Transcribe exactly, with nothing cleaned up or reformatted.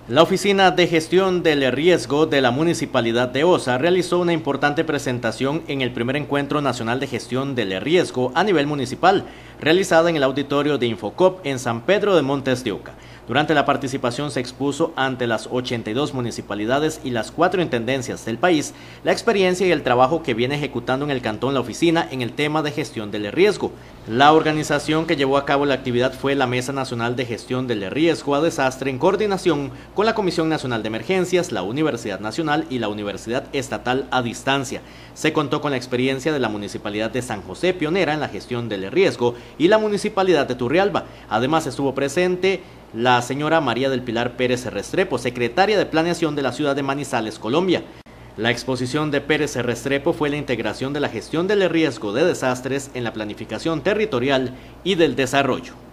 La Oficina de Gestión del Riesgo de la Municipalidad de Osa realizó una importante presentación en el primer Encuentro Nacional de Gestión del Riesgo a nivel municipal, realizada en el auditorio de Infocop en San Pedro de Montes de Oca. Durante la participación se expuso ante las ochenta y dos municipalidades y las cuatro intendencias del país la experiencia y el trabajo que viene ejecutando en el cantón la oficina en el tema de gestión del riesgo. La organización que llevó a cabo la actividad fue la Mesa Nacional de Gestión del Riesgo a Desastre en coordinación con la Comisión Nacional de Emergencias, la Universidad Nacional y la Universidad Estatal a Distancia. Se contó con la experiencia de la Municipalidad de San José, pionera en la gestión del riesgo, y la Municipalidad de Turrialba. Además estuvo presente la señora María del Pilar Pérez Restrepo, secretaria de Planeación de la ciudad de Manizales, Colombia. La exposición de Pérez Restrepo fue la integración de la gestión del riesgo de desastres en la planificación territorial y del desarrollo.